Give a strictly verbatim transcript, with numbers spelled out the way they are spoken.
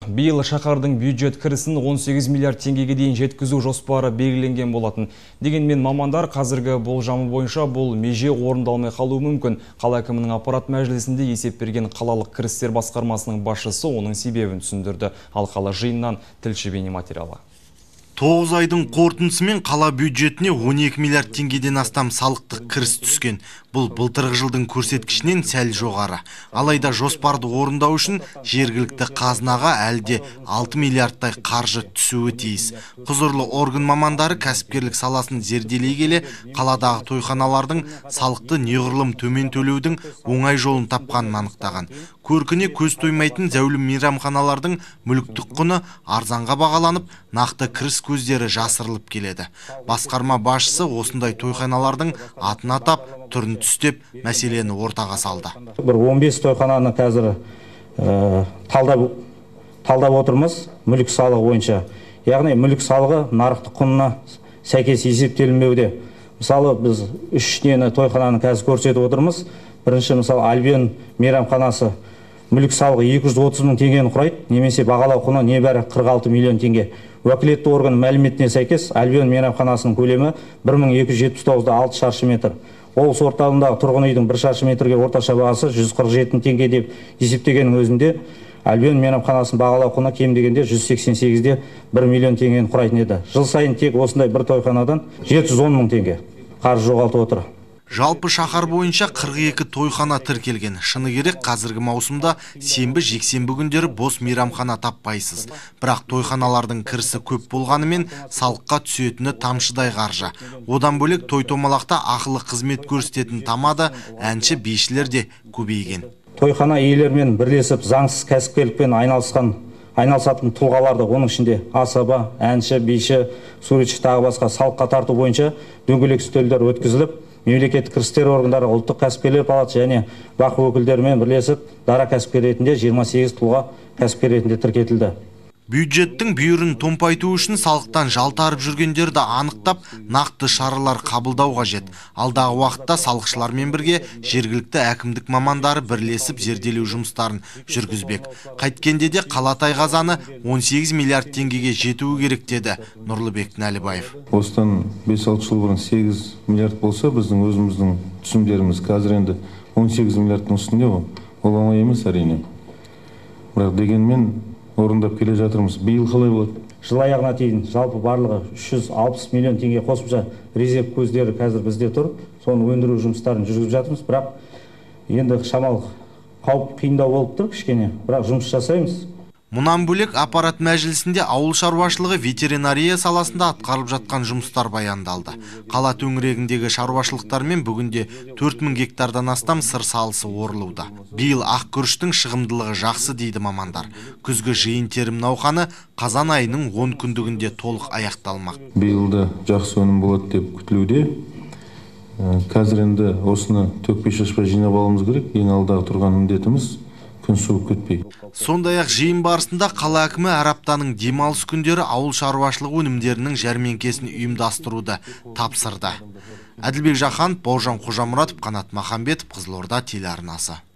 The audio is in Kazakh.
Биыл шаһардың бюджет кірісін он сегіз миллиард теңгеге дейін жеткізу жоспары белгіленген болатын. Дегенмен мамандар қазіргі болжамы бойынша бұл меже орындалмай қалуы мүмкін. Қала әкімінің аппарат мәжілісінде есеп берген қалалық кірістер басқармасының басшысы оның себебін түсіндірді. Ал қала жиыннан тілші бейнематериалы. тоғыз айдың қорытындысымен қала бюджетіне он екі миллиард теңгеден астам салықтық кіріс түскен. Бұл былтырғы жылдың көрсеткішінен сәл жоғары. Алайда жоспарды орындау үшін жергілікті қазынаға әлде алты миллиардтай қаржы түсуі тиіс. Құзырлы орган мамандары кәсіпкерлік саласын зерделей келе, қаладағы тойханалардың салықты неғұрлым төмен төлеудің оңай жолын тапқанын анықтаған. Көркіне көз тоймайтын зәулім мейрамханалардың мүліктік құны арзанға бағаланып, нақты кіріс көздері жасырылып келеді. Басқарма басшысы осындай тойханалардың атын атап, түрін түстеп, мәселені ортаға салды. Бір он бес тойхананы қазір ә, талдап, талдап отырмыз мүлік салығы бойынша. Яғни мүлік салығы нарықтық құнына сәйкес есептелінбеуде. Мысалы, біз үш нені тойхананы қазір көрсетіп отырмыз. Бірінші, мысалы, Альбион мейрамханасы мүлік салығы екі жүз отыз мың теңгені құрайды, немесе бағалау құны небәрі қырық алты миллион теңге. Уәкілетті орган мәліметіне сәйкес Альбион мейрамханасының көлемі бір мың екі жүз жетпіс тоғыз да алты шаршы метр. Облыс орталығындағы тұрғын үйдің бір шаршы метрге орташа бағасы жүз қырық жеті мың теңге деп есептегеннің өзінде Альбион мейрамханасының бағалау құны кем дегенде жүз сексен сегіз де бір миллион теңгені құрайтын еді. Жыл сайын тек осындай бір тойханадан жеті жүз он мың теңге қаржы жоғалтып отыр. Жалпы шаһар бойынша қырық екі тойхана тіркелген. Шыны керек, қазіргі маусымда сенбі жексенбі күндері бос мейрамхана таппайсыз. Бірақ тойханалардың кірісі көп болғанымен салыққа түсетіні тамшыдай қаржы. Одан бөлек той-томалақта ақылы қызмет көрсететін тамада әнші бишілер де көбейген. Тойхана иелерімен бірлесіп заңсыз кәсіпкерлікпен айналысқан айналысатын тұлғаларды, оның ішінде асаба, әнші, биші, суретші тағы басқа салыққа тарту бойынша дөңгелек үстелдер өткізіліп, мемлекеттік кірістер органдары, ұлттық кәсіпкерлер палаты және бақ өкілдерімен бірлесіп дара кәсіпкер ретінде жиырма сегіз тұлға кәсіпкер ретінде тіркетілді. Бюджеттің бүйірін томпайту үшін салықтан жалтарып жүргендерді анықтап, нақты шаралар қабылдау қажет. Алдағы уақытта салықшылармен бірге жергілікті әкімдік мамандары бірлесіп зерделеу жұмыстарын жүргізбек. Қайткенде де қала тайқазаны он сегіз миллиард теңгеге жетуі керек деді Нұрлыбек Нәлібаев. Осыдан бес алты жыл бұрын сегіз миллиард болса, біздің өзіміздің түсімдеріміз қазір енді он сегіз миллиардтың үстінде ғой. Ол оңай емес әрине. Бірақ дегенмен орындап келе жатырмыз. Биыл қалай болады? Жыл аяғына дейін жалпы барлығы үш жүз алпыс миллион теңге қосымша резерв көздері қазір бізде тұр. Соны өндіру жұмыстарын жүргізіп жатырмыз. Бірақ енді шамалы қауіп қиындау болып тұр кішкене. Бірақ жұмыс жасаймыз. Мұнан бөлек аппарат мәжілісінде ауыл шаруашылығы ветеринария саласында атқарылып жатқан жұмыстар баяндалды. Қала төңірегіндегі шаруашылықтармен бүгінде төрт мың гектардан астам сыр салысы орылуда. Биыл ақ күріштің шығымдылығы жақсы дейді мамандар. Күзгі жиын терім науқаны қазан айының он күндігінде толық аяқталмақ. Биылда жақсы өнім болады деп күтілуде. Қазір енді осыны төкпей шашпай жинап алуымыз керек. Ең алдағы тұрған міндетіміз Сондай-ақ жиын барысында қала әкімі әр аптаның демалыс күндері ауыл шаруашылығы өнімдерінің жәрмеңкесін ұйымдастыруды тапсырды. Әділбек Жақанов, Бауыржан Қожамұратов, Қанат Махамбетов, Қызылорда телеарнасы.